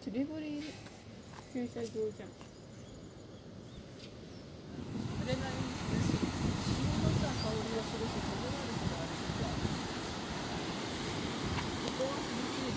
釣り堀駐車場じゃん。あれなりに潮のさ香りがするし、風があるからあれじゃん。ここは涼しいの。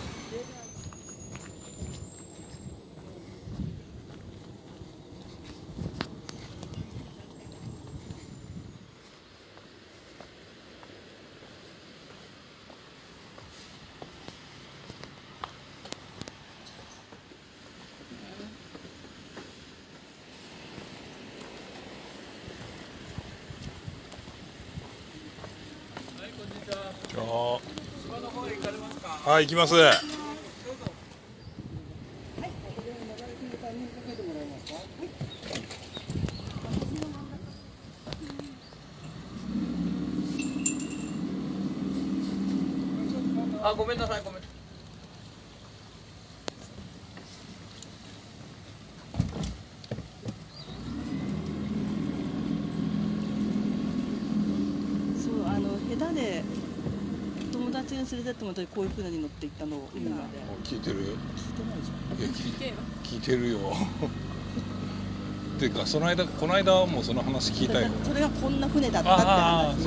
はい、行きます。 あ、ごめんなさい、ごめん。 そう、下手で友達に連れてってもらってこういう船に乗って行ったの海まで。 聞いてる？ 聞いてないじゃん。 いや、聞いてるよ。っていうか、この間はもうその話聞いたよ。 それがこんな船だったって話。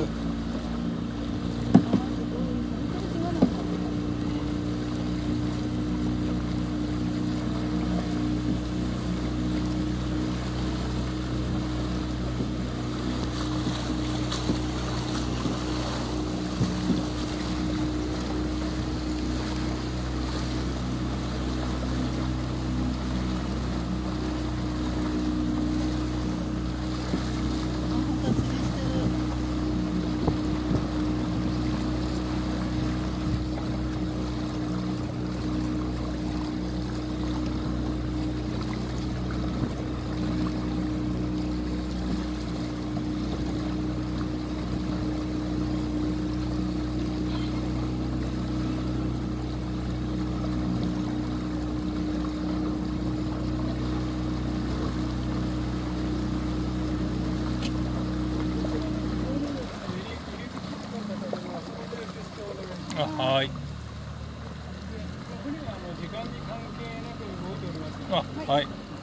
あ、はい。あ、はい。 はい、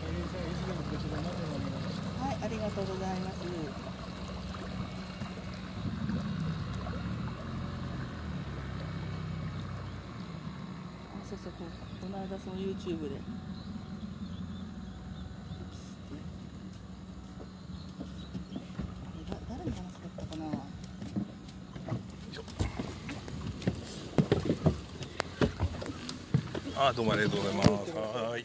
ありがとうございます。そうそう、この間その YouTube で。誰の話だったかな。 あ、どうもありがとうございます。はい。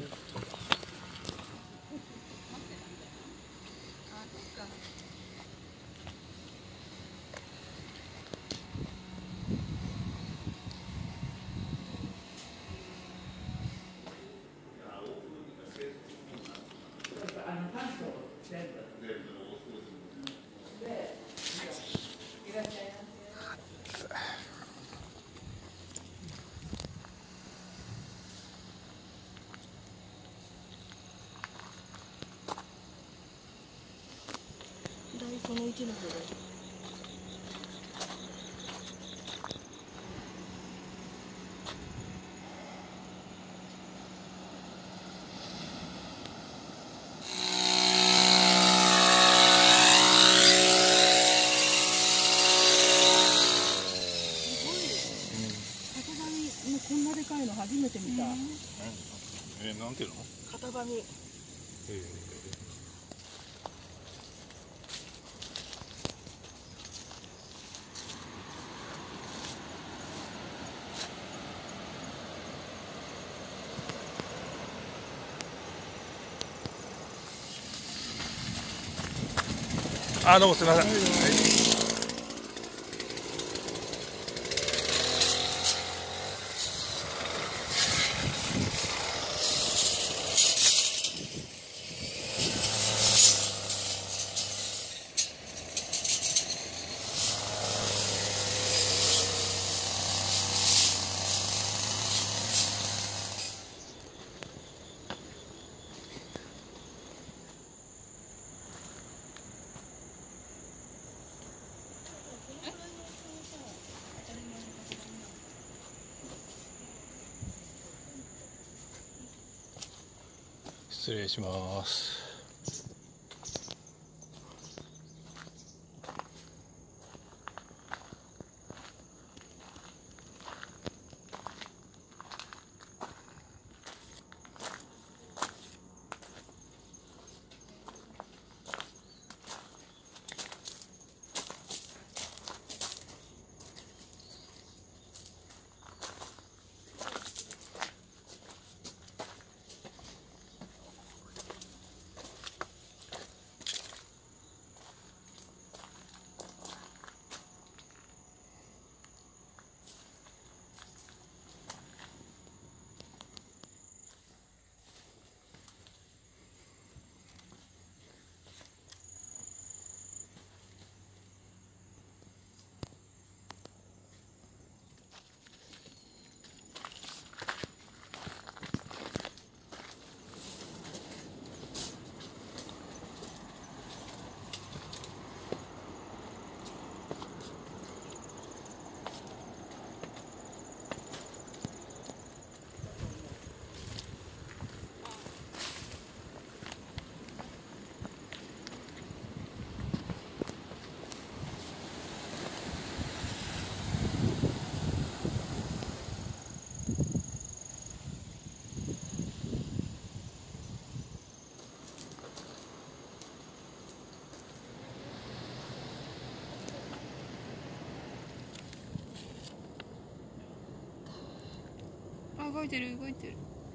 その1の方で。こんなでかいの初めて見た。 なんていうの？ 型紙。 あ、どうもすみません。 失礼します。 あ、動いてる動いてる。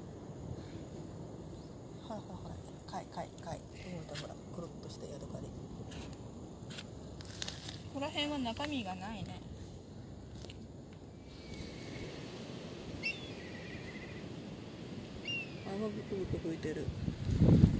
はいはいはい。かい。ほら、くるっとしたヤドカリ。 ここら辺は中身がないね。 泡ブクブク吹いてる。